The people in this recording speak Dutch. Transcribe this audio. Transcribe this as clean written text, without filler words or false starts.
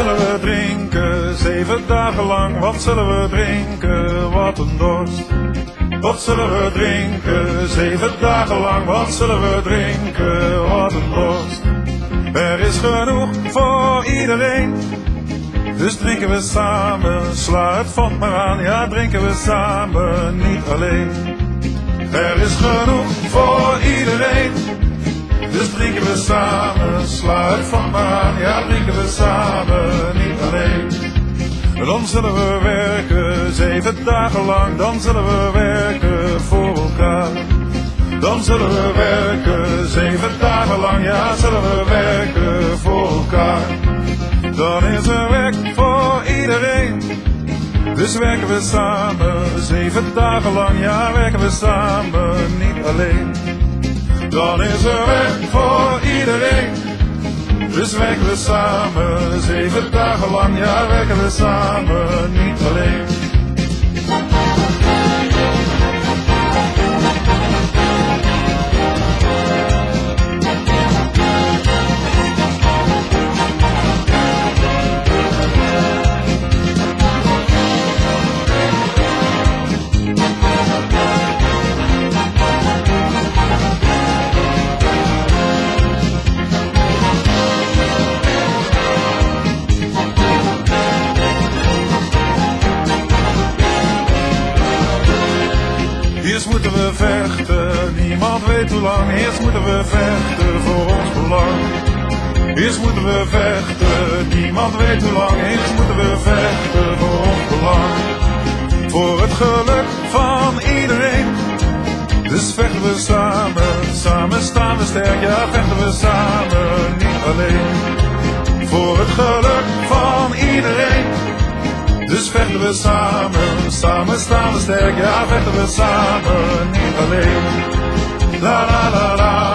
zullen we drinken, 7 dagen lang, wat zullen we drinken, wat een dorst. Wat zullen we drinken, 7 dagen lang, wat zullen we drinken, wat een dorst. Er is genoeg voor iedereen, dus drinken we samen, sla het vat maar aan, ja drinken we samen, niet alleen. Er is genoeg voor iedereen, dus drinken we samen, sla het vat maar aan, ja drinken we samen, niet alleen. Dan zullen we werken, 7 dagen lang, dan zullen we werken voor elkaar. Dan zullen we werken, 7 dagen lang, ja zullen we werken voor elkaar. Dan is er werk voor iedereen, dus werken we samen, 7 dagen lang, ja werken we samen, niet alleen. Dan is er werk voor iedereen, dus werken we samen, 7 dagen lang, ja werken we samen, niet alleen. Eerst moeten we vechten, niemand weet hoe lang. Eerst moeten we vechten voor ons belang. Eerst moeten we vechten, niemand weet hoe lang. Eerst moeten we vechten voor ons belang. Voor het geluk van iedereen, dus vechten we samen. Samen staan we sterk, ja vechten we samen, niet alleen. Voor het geluk van iedereen, dus vechten we samen, samen staan we sterk, ja vechten we samen, niet alleen. La la la la.